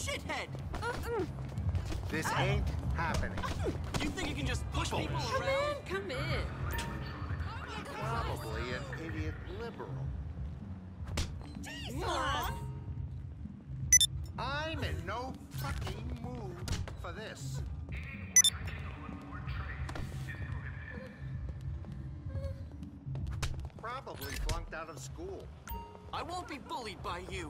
shithead! This ain't happening. You think you can just push people Come around? in, come in. Probably an idiot liberal. What? I'm in no fucking mood for this. Probably flunked out of school. I won't be bullied by you.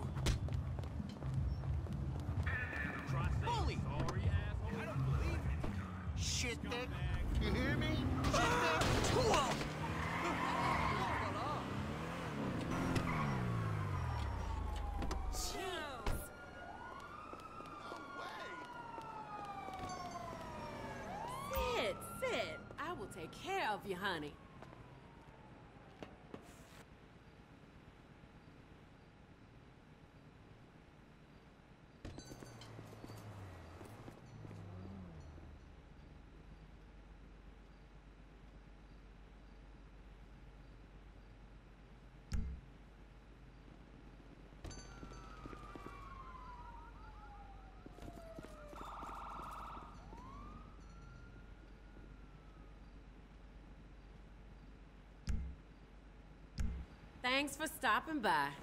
Bully! I don't believe it. Shit dick. You hear me? Shit dick. Whoa! Sit. I will take care of you, honey. Thanks for stopping by.